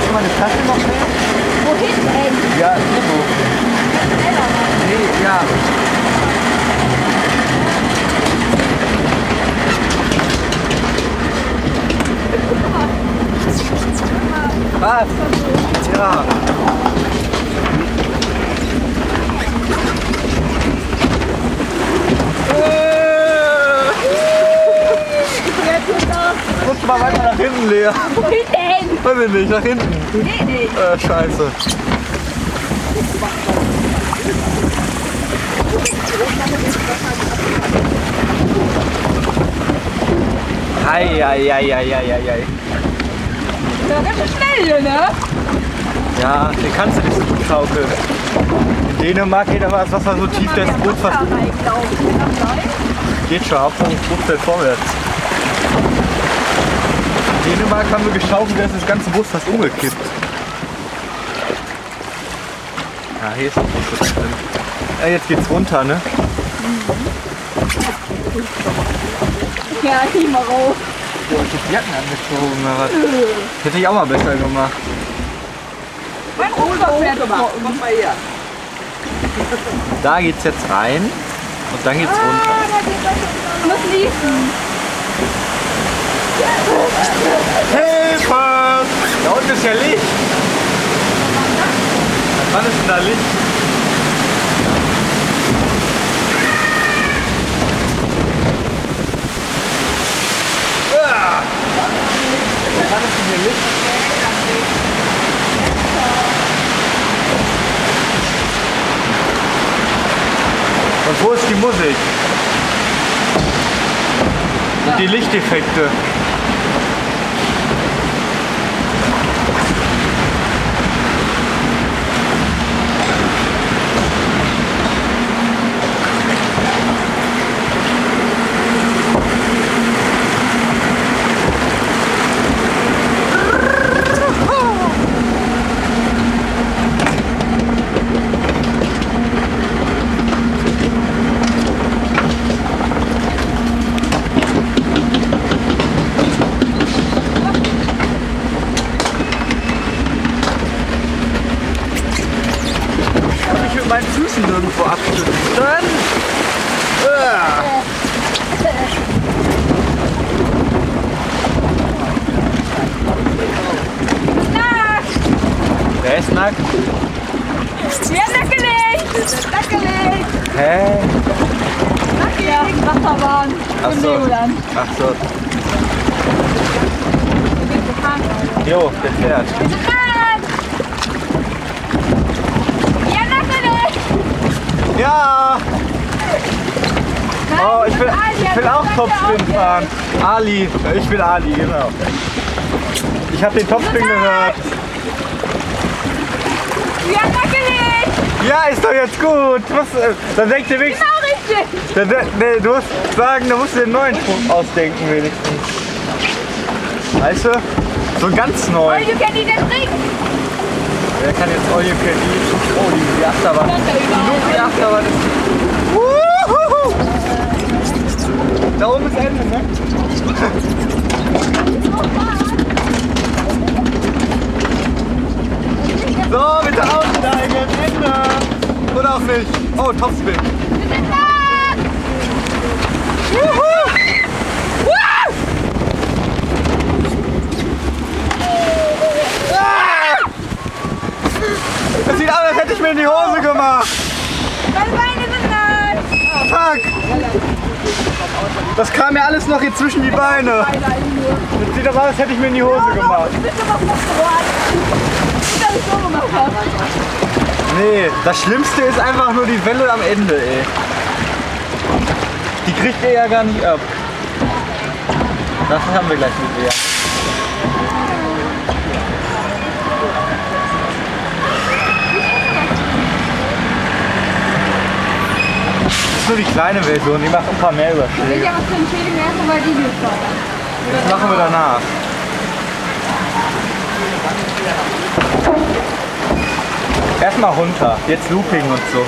du meine Tasche noch nehmen? Wohin denn? Ja, so. Nee, ja. Was? Ja. Guck mal weiter nach hinten, Lea. Wohin denn? Weiß ich nicht, nach hinten. Nee, nicht. Scheiße. Ei. Ja, ganz schön schnell hier, ne? Ja, den kannst du nicht so gut schaukeln. In Dänemark geht aber das Wasser so tief, dass das Boot fast geht schon, Hauptsache das Boot fällt vorwärts. In Dänemark haben wir geschaukelt, da ist das ganze Boot fast umgekippt. Ja, hier ist noch nicht so drin. Ja, jetzt geht's runter, ne? Ja, zieh mal raus. Boah, ich hab die Jacken angezogen, oder was? Hätte ich auch mal besser gemacht. Mein Rucksack fährt gemacht. Komm mal her. Da geht's jetzt rein und dann geht's runter. Ich muss liefen. Hilfe! Da unten ist ja Licht. Wann ist denn da Licht? Wann ist denn hier Licht? Und wo ist die Musik? Und die Lichteffekte? Meinen Füßen nirgendwo abstützen. Wer ist nackt? Wir haben nackelegt. Nackelegt. Hä? Nackelig. Wasserbahn. Ach Im so. Legoland. Ach so. Jo, der fährt. Wir sind dran. Ja, nackelegt. Ja! Oh, ich will auch Topspin fahren. Ali, ich bin Ali, genau. Ich habe den Topspin gehört. Ja, nackelegt. Ja, ist doch jetzt gut. Dann denkt ihr wenigstens. Genau richtig. Nee, du musst sagen, du musst dir einen neuen Spruch ausdenken wenigstens. Weißt du? So ganz neu. All you can eat and drink. Wer kann jetzt all you can eat? Oh, die Achterbahn. Die Achterbahn ist. Wuhuhu! Da oben ist Ende, ne? So, bitte aussteigen, Ende! Oder auch nicht. Oh, Topspin. Das sieht aus, als hätte ich mir in die Hose gemacht. Meine Beine sind nass. Fuck! Das kam mir alles noch hier zwischen die Beine. Das sieht aber aus, als hätte ich mir in die Hose gemacht. Ich bin immer geworden. Dass ich so gemacht habe. Nee, das Schlimmste ist einfach nur die Welle am Ende, ey. Die kriegt ihr ja gar nicht ab. Das haben wir gleich mit ihr. Das ist nur die kleine Version, die macht ein paar mehr Ich will Überschläge. ja was für Entschädigung erst mal Videos schauen. Das machen wir danach. Erstmal runter, jetzt Looping und so.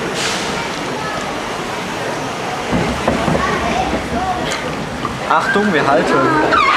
Achtung, wir halten.